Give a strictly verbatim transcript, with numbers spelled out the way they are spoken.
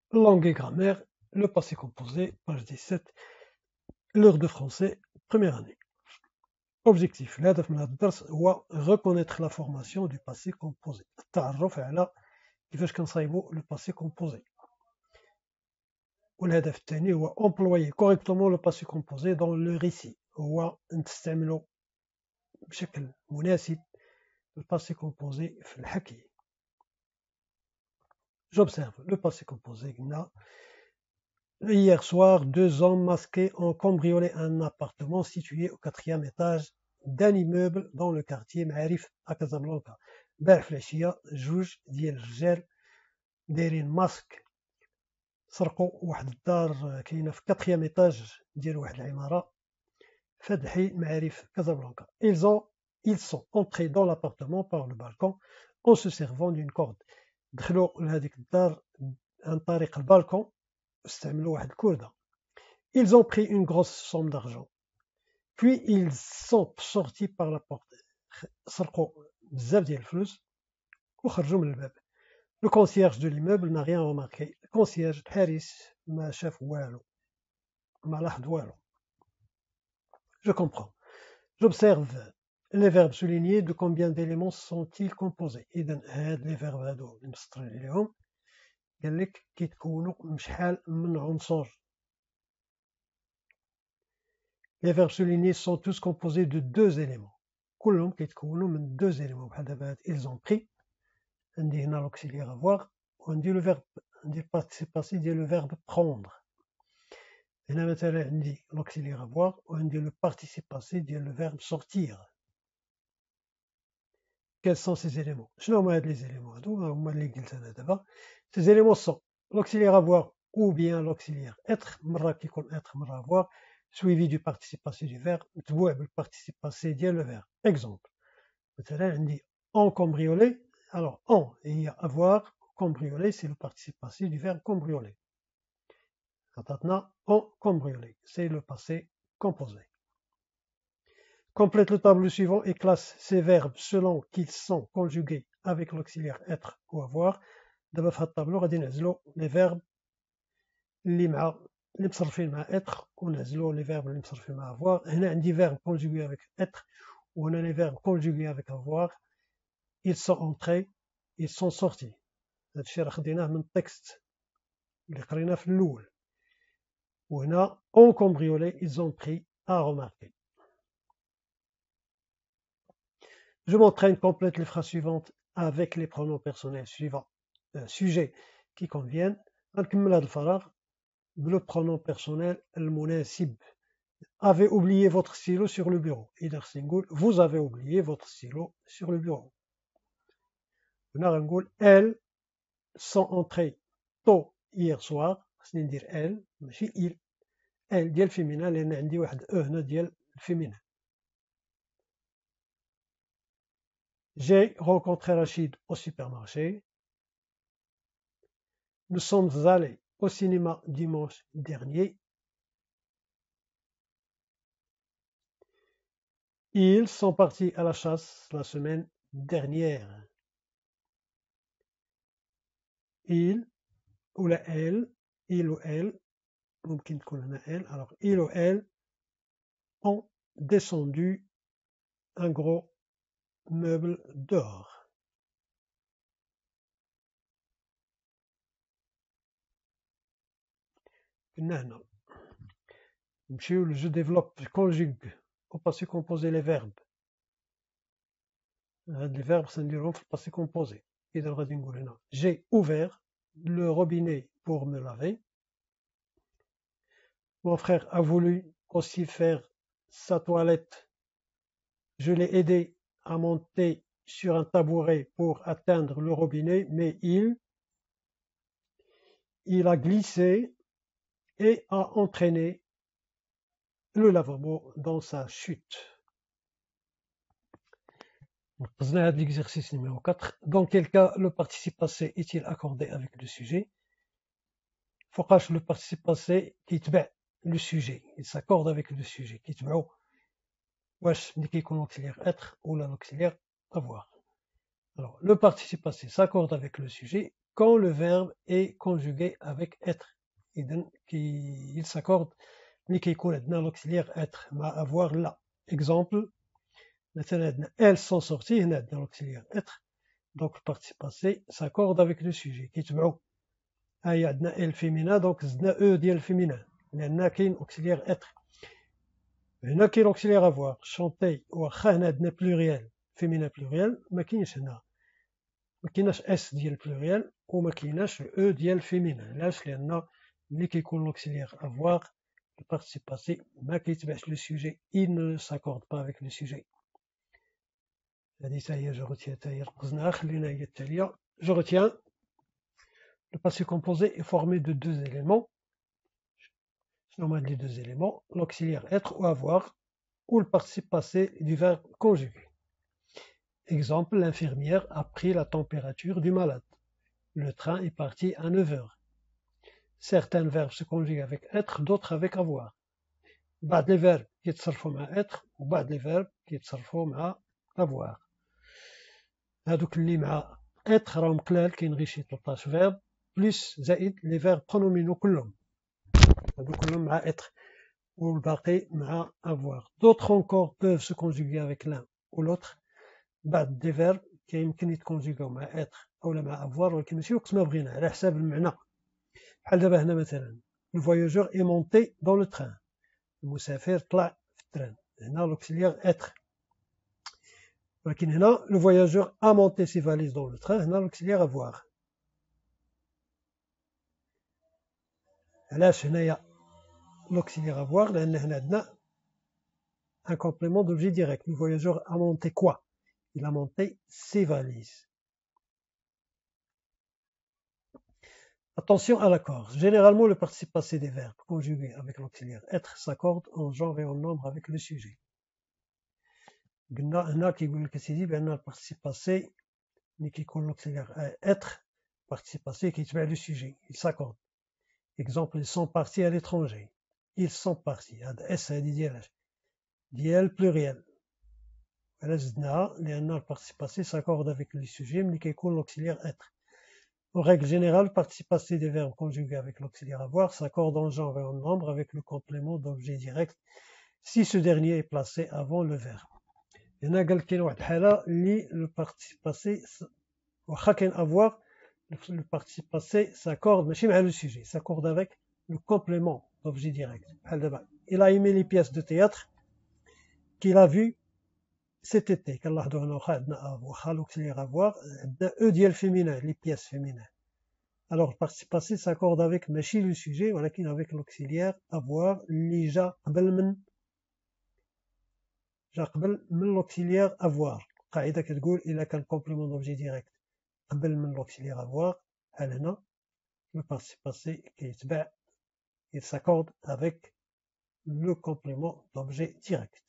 Langue et grammaire, le passé composé, page dix-sept, l'heure de français, première année. Objectif, الهدف من هذا الدرس هو reconnaître la formation du passé composé. التعرف على كيفاش كنصايبوا le passé composé. والهدف الثاني هو employer correctement le passé composé dans le récit. هو نستعملوا بشكل مناسب le passé composé في الحكي. J'observe le passé composé. Hier soir, deux hommes masqués ont cambriolé un appartement situé au quatrième étage d'un immeuble dans le quartier Maarif à Casablanca. امبارح في العشية جوج ديال الرجال دايرين ماسك سرقوا واحد الدار كاينة في كاتريام ايطاج ديال واحد العمارة في هاد الحي معارف كازابلانكا. Ils ont ils sont entrés dans l'appartement par le balcon en se servant d'une corde. دخلوا لهاديك الدار عن طريق البالكون استعملوا واحد الكردة. Ils ont pris une grosse somme d'argent. Puis ils sont sortis par la porte. سرقوا بزاف ديال الفلوس وخرجوا من الباب. Le concierge de l'immeuble n'a rien remarqué. Le concierge الحارس ما شاف والو ما لاحظ والو. Je comprends. J'observe les verbes soulignés. De combien d'éléments sont-ils composés؟ إذا هاد les verbes هادو اللي مسطرين عليهم قال لك كيتكونوا من شحال من عنصر. Les verbes soulignés sont tous composés de deux éléments. كلهم كيتكونوا من deux éléments. بحال دابا هاد ils ont pris عندي هنا l'auxiliaire avoir وعندي le verbe عندي le participe passé ديال le verbe prendre. هنا مثلا عندي l'auxiliaire avoir وعندي le participe passé ديال le verbe sortir. Quels sont ces éléments؟ شنو هما هاد les éléments هادو هما اللي قلت انا دابا. Ces éléments sont l'auxiliaire avoir ou bien l'auxiliaire être. مرة كيكون être مرة avoir suivi du participe passé du verbe متبوع بالparticipe passé ديال le verbe. Exemple مثلا عندي on cambriolé. Alors on هي avoir, cambrioler c'est le participe passé du verbe cambrioler. Maintenant on cambriolé c'est le passé composé. Complète le tableau suivant et classe ces verbes selon qu'ils sont conjugués avec l'auxiliaire être ou avoir. دابا في هاد الطابلو غادي نعزلو les verbes اللي مع اللي مصرفين مع être ونعزلو les verbes اللي مصرفين مع avoir. هنا عندي verbe conjugué avec être وهنا les verbes conjugués avec avoir. Ils sont entrés, ils sont sortis. هادشي راه خديناه من التكست اللي قريناه في الأول. وهنا on cambriolé, ils ont pris à remarquer. Je m'entraîne, complète les phrases suivantes avec les pronoms personnels suivants, euh, sujets qui conviennent. غنكمل هاد الفراغ بلو pronom personnel المناسب. Avez oublié votre stylo sur le bureau. إذا خصني نقول vous avez oublié votre stylo sur le bureau. هنا غنقول elles sont entrées tôt hier soir. خصني ندير elles ماشي il. elles ديال الفيمينا لأن عندي واحد أو هنا ديال الفيمينا. J'ai rencontré Rachid au supermarché. Nous sommes allés au cinéma dimanche dernier. Ils sont partis à la chasse la semaine dernière. Il ou la elle, il ou elle, ممكن تكون هنا elle. Alors il ou elle ont descendu un gros meuble dehors. كنا هنا نمشيو je développe, je conjugue au passé composé les verbes. هاد les verbes خصنا نديرهم في passé composé. إذا غادي نقول هنا j'ai ouvert le robinet pour me laver. Mon frère a voulu aussi faire sa toilette. Je l'ai aidé à monter sur un tabouret pour atteindre le robinet, mais il, il a glissé et a entraîné le lavabo dans sa chute. قزنا هذا l'exercice numéro quatre. Dans quel cas le participe passé est-il accordé avec le sujet؟ فوقاش le participe passé كيتبع le sujet, il s'accorde avec le sujet كيتبعو واش ملي كيكون l'auxiliaire être ou l'auxiliaire avoir. Alors le participe passé s'accorde avec le sujet quand le verbe est conjugué avec être. Il s'accorde ملي كيكون عندنا l'auxiliaire être مع avoir لا. Exemple, مثلا عندنا elles sont sorties, هنا عندنا l'auxiliaire être, donc le participe passé s'accorde avec le sujet كيتبعوا. ها هي عندنا ال féminin, donc زدنا او ديال féminin لأن كاين auxiliaire être. هنا كاين auxiliaire avoir, chanter واخا هنا عندنا pluriel féminin pluriel ما كاينش هنا، ما كايناش اس ديال pluriel وما كايناش او ديال féminin. علاش؟ لأن ملي كيكون l'auxiliaire avoir le participe passé ما كيتبعش le sujet, il ne s'accorde pas avec le sujet. هذه حتى هي جو retiens حتى هي ركزناها، خلينا هي التالية. Je retiens le passé composé est formé de deux éléments. Normalement les deux éléments, l'auxiliaire être ou avoir ou le participe passé du verbe conjugué. Exemple, l'infirmière a pris la température du malade. Le train est parti à neuf heures. Certains verbes se conjuguent avec être, d'autres avec avoir. بعض les verbes يتصرفوا مع être وبعض les verbes يتصرفوا مع avoir. هادوك اللي مع être راهم قلال، كاين غير شي ثلاطاش verbe plus زائد les verbes pronominaux كلهم، هادو كلهم مع être والباقي مع avoir. D'autres encore peuvent se conjuguer avec l'un ou l'autre. بعض des verbes كيمكن يتكونجيغاو مع être أولا مع avoir، ولكن ماشي وقت ما بغينا، على حساب المعنى. بحال دابا هنا مثلا le voyageur est monté dans le train. المسافر طلع في التران، هنا l'auxiliaire être. ولكن هنا le voyageur a monté ses valises dans le train، هنا l'auxiliaire avoir. علاش هنايا l'auxiliaire avoir؟ لأن هنا عندنا un complément d'objet direct. Le voyageur a monté quoi? Il a monté ses valises. Attention à l'accord. Généralement, le participe passé des verbes conjugués avec l'auxiliaire être s'accorde en genre et en nombre avec le sujet. قلنا هنا كيقول لك سيدي بأن الparticipe passé ملي كيكون l'auxiliaire être participe passé كيتبع le sujet, il s'accorde. Exemple, ils sont partis à l'étranger. Ils sont partis. هذا اس هذه ديالاش؟ ديال pluriel. علاش زدناها؟ لأن الparticipe passé s'accorde avec le sujet ملي كيكون l'auxiliaire être. En règle générale, le participe passé des verbes conjugués avec l'auxiliaire avoir s'accorde en genre et en nombre avec le complément d'objet direct si ce dernier est placé avant le verbe. هنا قال كاين واحد الحالة اللي le participe passé واخا كاين avoir, le participe passé s'accorde ماشي مع le sujet, s'accorde avec le complément d'objet direct. بحال دابا il a aimé les pièces de théâtre qu'il a vu cet été. كنلاحظوا هنا واخا عندنا واخا l'auxiliaire avoir عندنا او ديال féminin, les pièces féminin. Alors le participe passé s'accorde avec ماشي le sujet ولكن avec l'auxiliaire avoir اللي جا قبل من جا قبل من l'auxiliaire avoir. القاعدة كتقول إلا كان complément d'objet direct قبل من l'auxiliaire avoir، بحال هنا le participe passé كيتبع il s'accorde avec le complément d'objet direct.